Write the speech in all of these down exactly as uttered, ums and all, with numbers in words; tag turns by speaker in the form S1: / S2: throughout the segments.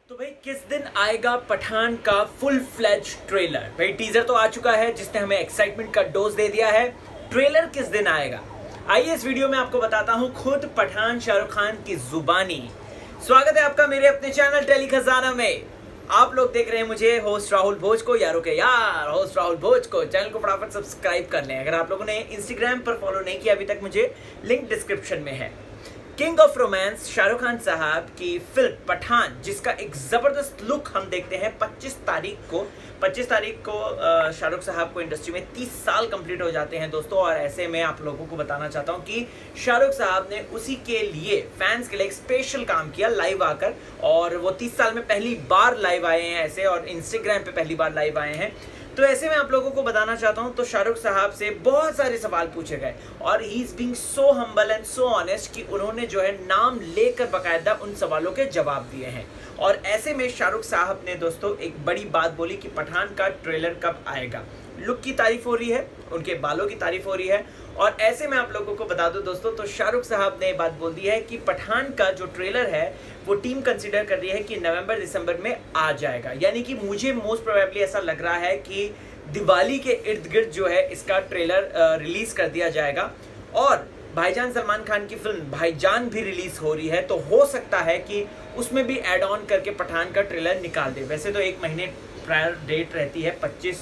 S1: तो भाई किस दिन आएगा पठान का फुल फ्लेज ट्रेलर। भाई टीजर तो आ चुका है जिसने हमें एक्साइटमेंट का डोज दे दिया है। ट्रेलर किस दिन आएगा, आइए इस वीडियो में आपको बताता हूं खुद पठान शाहरुख खान की जुबानी। स्वागत है आपका मेरे अपने चैनल टेली खजाना में। आप लोग देख रहे हैं मुझे होस्ट राहुल भोज को, यारों के यार होस्ट राहुल भोज को। चैनल को फटाफट सब्सक्राइब कर लें। अगर आप लोगों ने इंस्टाग्राम पर फॉलो नहीं किया अभी तक, मुझे लिंक डिस्क्रिप्शन में है। King of romance Shahrukh Khan साहब की फिल्म पठान, जिसका एक जबरदस्त लुक हम देखते हैं पच्चीस तारीख को। पच्चीस तारीख को शाहरुख साहब को इंडस्ट्री में तीस साल कंप्लीट हो जाते हैं दोस्तों। और ऐसे में आप लोगों को बताना चाहता हूं कि शाहरुख साहब ने उसी के लिए फैंस के लिए एक स्पेशल काम किया लाइव आकर। और वो तीस साल में पहली बार लाइव आए हैं ऐसे, और इंस्टाग्राम पे पहली बार लाइव आए हैं। तो ऐसे में आप लोगों को बताना चाहता हूं, तो शाहरुख साहब से बहुत सारे सवाल पूछे गए और he is being so humble and so honest कि उन्होंने जो है नाम लेकर बकायदा उन सवालों के जवाब दिए हैं। और ऐसे में शाहरुख साहब ने दोस्तों एक बड़ी बात बोली कि पठान का ट्रेलर कब आएगा। लुक की तारीफ हो रही है, उनके बालों की तारीफ हो रही है। और ऐसे में आप लोगों को बता दूं दोस्तों, तो शाहरुख साहब ने बात बोल दी है कि पठान का जो ट्रेलर है वो टीम कंसीडर कर रही है कि नवंबर दिसंबर में आ जाएगा। यानी कि मुझे मोस्ट प्रोबेबली ऐसा लग रहा है कि दिवाली के इर्द गिर्द जो है इसका ट्रेलर रिलीज कर दिया जाएगा। और भाईजान सलमान खान की फिल्म भाईजान भी रिलीज हो रही है, तो हो सकता है कि उसमें भी ऐड ऑन करके पठान का ट्रेलर निकाल दे। वैसे तो एक महीने प्रायर डेट रहती है, पच्चीस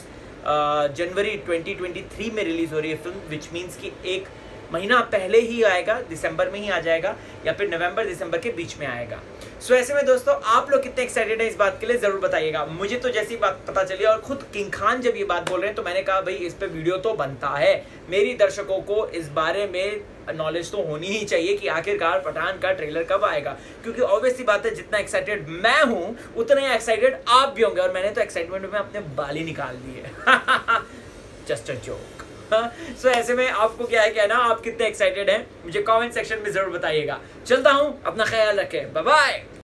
S1: जनवरी दो हज़ार तेईस में रिलीज हो रही है फिल्म, विच मीन्स कि एक महीना पहले ही आएगा, दिसंबर में ही आ जाएगा या फिर नवंबर दिसंबर के बीच में आएगा। सो so, ऐसे में दोस्तों आप लोग कितने एक्साइटेड हैं इस बात के लिए जरूर बताइएगा। मुझे तो जैसी बात पता चली और खुद किंग खान जब ये बात बोल रहे हैं तो मैंने कहा भाई इस पे वीडियो तो बनता है। मेरी दर्शकों को इस बारे में नॉलेज तो होनी ही चाहिए कि आखिरकार पठान का ट्रेलर कब आएगा, क्योंकि ऑब्वियसली बात है जितना एक्साइटेड मैं हूं उतने एक्साइटेड आप भी होंगे। और मैंने तो एक्साइटमेंट में अपने बाल ही निकाल दिए। Just a joke. So so, ऐसे में आपको क्या है कहना, आप कितने एक्साइटेड हैं मुझे कमेंट सेक्शन में जरूर बताइएगा। चलता हूं, अपना ख्याल रखें, बाय बाय।